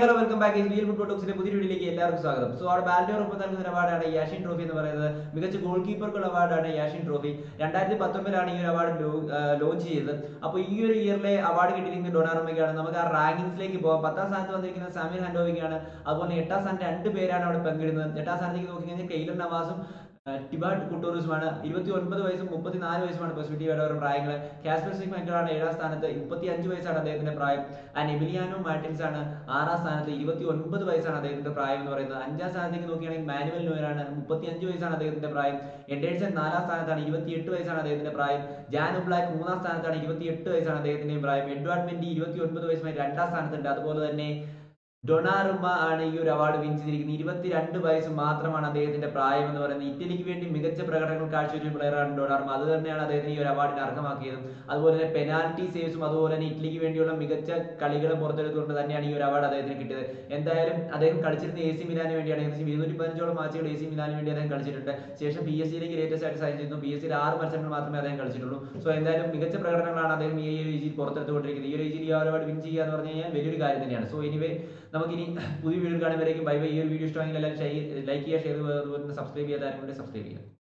hello, welcome back. It's Real Football Talks. പുതിയ വീഡിയോയിലേക്ക് എല്ലാവർക്കും സ്വാഗതം. സോ our ബാലൻഡിയർ ഒപ്പം നൽകുന്ന അവാർഡാണ് യാഷിൻ ട്രോഫി എന്ന് പറയുന്നത്. മികച്ച ഗോൾ കീപ്പർക്കുള്ള അവാർഡാണ് യാഷിൻ ട്രോഫി. 2019 ഈ ഒരു അവാർഡ് ലോഞ്ച് ചെയ്തത്. അപ്പോൾ ഈ ഒരു ഇയറിലെ അവാർഡ് കിട്ടിയിരിക്കുന്നത് ഡൊണാറുമ്മയ്ക്കാണ്. നമുക്ക് ആ റാങ്കിങ്സിലേക്ക് പോകാം. 10ാം സ്ഥാനത്ത് വന്നിരിക്കുന്നത് സാമിർ ഹാൻഡോവിക്കാണ്. അതുപോലെ 8ാം സ്ഥാനത്ത് 2 പേരാണ് അവിടെ പങ്കിടുന്നത്. 8ാം സ്ഥാനത്തേക്ക് നോക്കിക്കഴിഞ്ഞാൽ കെയ്ലർ നവാസും ടിബാട്ട് കുട്ടോറുസുമാണ്. 29 വയസ്സും 34 വയസ്സുമാണ് പോസിറ്റീവായിട്ട് അവരുടെ പ്രായങ്ങൾ. കാസ്പർ സ്മിക്കറാണ് 7ാം സ്ഥാനത്ത്, 35 വയസ്സാണ് അദ്ദേഹത്തിന്റെ പ്രായം. എമിലിയാനോ മാർട്ടിൻസ് ആണ് 6ാം സ്ഥാനത്ത്, 29 വയസ്സാണ് അദ്ദേഹത്തിന്റെ പ്രായം എന്ന് പറയുന്നത്. 5ാം സ്ഥാനത്തേക്ക് നോക്കുകയാണെങ്കിൽ മാനുവൽ നോയറാണ്, 35 വയസ്സാണ് അദ്ദേഹത്തിന്റെ പ്രായം. എൻഡേഴ്സൺ 4ാം സ്ഥാനത്താണ്, 28 വയസ്സാണ് അദ്ദേഹത്തിന്റെ പ്രായം. ജാൻ ബ്ലാക്ക് 3ാം സ്ഥാനത്താണ്, 28 വയസ്സാണ് അദ്ദേഹത്തിന്റെ പ്രായം. എഡ്വാർഡ് മെൻഡി 29 വയസ്സുമായി 2ാം സ്ഥാനത്തുണ്ട്. അതുപോലെ തന്നെ ഡൊണാറുമ്മ ആണ് ഈ ഒരു അവാർഡ് വിൻ ചെയ്തിരിക്കുന്നത്. 22 വയസ്സ് മാത്രമാണ് അദ്ദേഹത്തിന്റെ പ്രായം എന്ന് പറയുന്നത്. ഇറ്റലിക്ക് വേണ്ടി മികച്ച പ്രകടനങ്ങൾ കാഴ്ചവെച്ച പ്ലെയറാണ് ഡൊണാറുമ്മ. അത് തന്നെയാണ് അദ്ദേഹത്തിന് ഈ ഒരു അവാർഡിന് അർഹമാക്കിയത്. അതുപോലെ തന്നെ പെനാൽറ്റി സേവ്സും അതുപോലെ തന്നെ ഇറ്റലിക്ക് വേണ്ടിയുള്ള മികച്ച കളികളും പുറത്തെടുത്തുകൊണ്ട് തന്നെയാണ് ഈ ഒരു അവാർഡ് അദ്ദേഹത്തിന് കിട്ടിയത്. എന്തായാലും അദ്ദേഹം കളിച്ചിരുന്ന AC മിലാന് വേണ്ടിയാണ്. ഏകദേശം 215ഓളം മാച്ചുകൾ AC മിലാന് വേണ്ടി അദ്ദേഹം കളിച്ചിട്ടുണ്ട്. ശേഷം PSG-യിലേക്ക് ലേറ്റസ്റ്റ് ആയിട്ട് സൈൻ ചെയ്തു. PSG-യിൽ 6 മത്സരങ്ങൾ മാത്രമേ അദ്ദേഹം കളിച്ചിട്ടുള്ളൂ. സോ എന്തായാലും മികച്ച പ്രകടനങ്ങളാണ് അദ്ദേഹം ഈ ഒരു ഏജിൽ പുറത്തെടുത്തുകൊണ്ടിരിക്കുന്നത്. ഈ ഒരു ഏജിൽ ഈ അവാർഡ് വിൻ ചെയ്യുക എന്ന് പറഞ്ഞു കഴിഞ്ഞാൽ വലിയൊരു കാര്യം തന്നെയാണ്. സോ എനിവേ നമുക്കിനി പുതിയ വീഡിയോ കാണുമ്പോഴേക്കും ബൈ ബൈ. ഈ ഒരു വീഡിയോ ഇഷ്ടമെങ്കിൽ എല്ലാവരും ലൈക്ക് ചെയ്യുക, ഷെയർ ചെയ്യുക, അതുപോലെ തന്നെ സബ്സ്ക്രൈബ് ചെയ്യാൻ സബ്സ്ക്രൈബ് ചെയ്യുക.